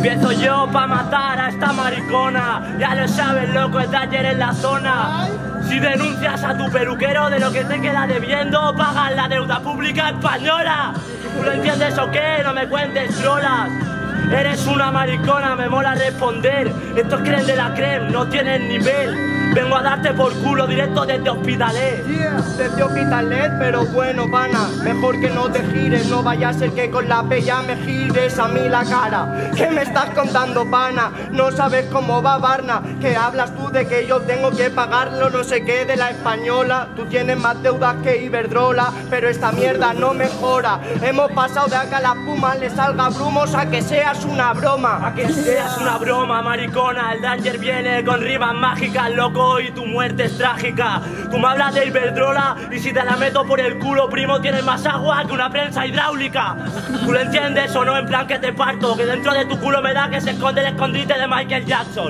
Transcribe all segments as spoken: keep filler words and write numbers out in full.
Empiezo yo pa' matar a esta maricona. Ya lo sabes, loco, está ayer en la zona. Si denuncias a tu peluquero de lo que te queda debiendo, pagas la deuda pública española. ¿Tú lo entiendes o qué? No me cuentes trolas. Eres una maricona, me mola responder. Estos creen de la creme, no tienen nivel. Vengo a darte por culo directo desde Hospitalet. Yeah, desde Hospitalet, pero bueno, pana, mejor que no te gires, no vaya a ser que con la pella me gires a mí la cara. ¿Qué me estás contando, pana? No sabes cómo va Barna. ¿Qué hablas tú de que yo tengo que pagarlo no sé qué de la española? Tú tienes más deudas que Iberdrola, pero esta mierda no mejora. Hemos pasado de acá a la puma, le salga brumos a que seas una broma. A que seas una broma, maricona. El Danger viene con rimas mágicas, loco, y tu muerte es trágica. Tú me hablas de Iberdrola y si te la meto por el culo, primo, tienes más agua que una prensa hidráulica. ¿Tú lo entiendes o no? En plan que te parto, que dentro de tu culo me da que se esconde el escondite de Michael Jackson.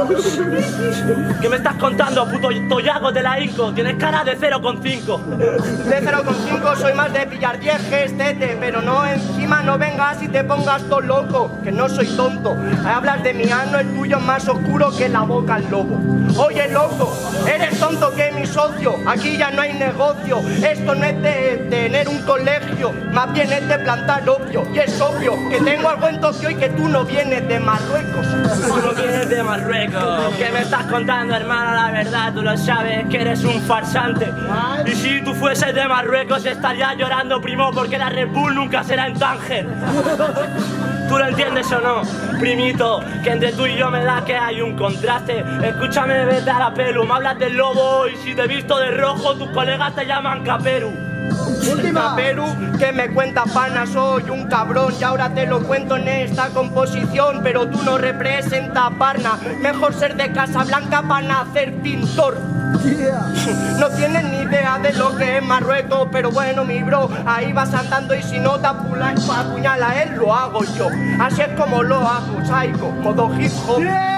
¿Qué me estás contando, puto toyago de la Inco? Tienes cara de cero coma cinco. De cero coma cinco soy más de pillar diez gestete, pero no encima no vengas y te pongas todo loco, que no soy tonto. Hablas de mi ano, el tuyo es más oscuro que la boca al lobo. Oye, loco, eres tonto que mi socio, aquí ya no hay negocio. Esto no es de tener un colegio, más bien es de plantar opio. Y es obvio que tengo algo en Tokio y que tú no vienes de Marruecos. Tú no vienes de Marruecos. ¿Qué me estás contando, hermano? La verdad, tú lo sabes, que eres un farsante. Y si tú fueses de Marruecos estarías llorando, primo, porque la Red Bull nunca será en Tánger. ¿Tú lo entiendes o no, primito? Que entre tú y yo me da que hay un contraste. Escúchame, vete a la pelu, me hablas del lobo y si te he visto de rojo, tus colegas te llaman Caperu. Caperu, que me cuenta pana, soy un cabrón y ahora te lo cuento en esta composición, pero tú no representas Parna. Mejor ser de Casablanca para nacer pintor. Yeah. No tienes ni idea de lo que es Marruecos, pero bueno, mi bro, ahí vas andando y si no te apuñala él, lo hago yo. Así es como lo hago, psycho, modo hip hop.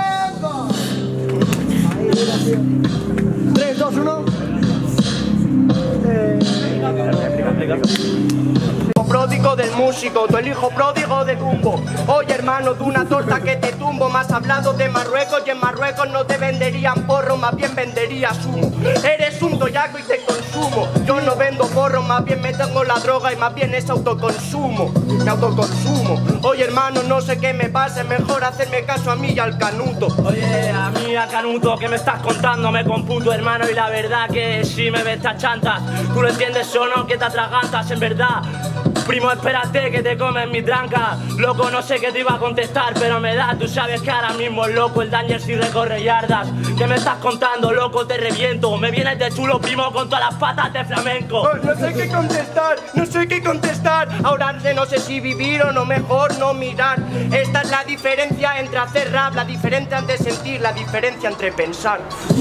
tres, dos, uno. Pródigo del músico, tu el hijo pródigo de Dumbo. Oye, hermano, de una torta que te tumbo. Más hablado de Marruecos y en Marruecos no te venderían porro, más bien venderías humo. Eres un toyaco y te consumo. Yo no vendo porro, más bien me tengo la droga y más bien es autoconsumo. Me autoconsumo. Oye, hermano, no sé qué me pasa, es mejor hacerme caso a mí y al Canuto. Oye, a mí, a Canuto, ¿qué me estás contando? Me computo, hermano, y la verdad que sí me ves chantas. ¿Tú lo entiendes o no? Que te atragantas, en verdad. Primo, espérate que te comes mi tranca. Loco, no sé qué te iba a contestar, pero me da, tú sabes que ahora mismo, loco, el Danger si recorre yardas. ¿Qué me estás contando, loco? Te reviento. Me vienes de chulo, primo, con todas las patas de flamenco. Oh, no sé qué contestar, no sé qué contestar. Ahora no sé si vivir o no, mejor no mirar. Esta es la diferencia entre hacer rap, la diferencia entre sentir, la diferencia entre pensar.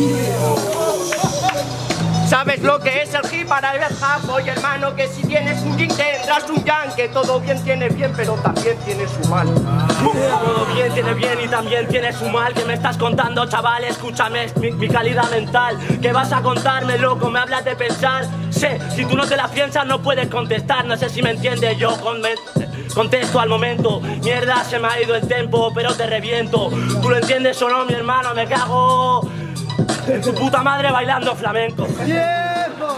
¿Sabes lo que es el hip para el rap? Oye, hermano, que si tienes un yin tendrás un yang. Que todo bien tiene bien, pero también tiene su mal. Todo bien tiene bien y también tiene su mal. ¿Qué me estás contando, chaval? Escúchame, es mi, mi calidad mental. ¿Qué vas a contarme, loco? ¿Me hablas de pensar? Sé, si tú no te la piensas no puedes contestar. No sé si me entiendes, yo con me contesto al momento. Mierda, se me ha ido el tiempo, pero te reviento. ¿Tú lo entiendes o no, mi hermano? Me cago en tu puta madre bailando flamenco. ¡Tiempo!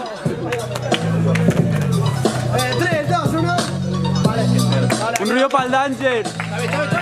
Eh, tres, dos, uno. Un río para el Danger.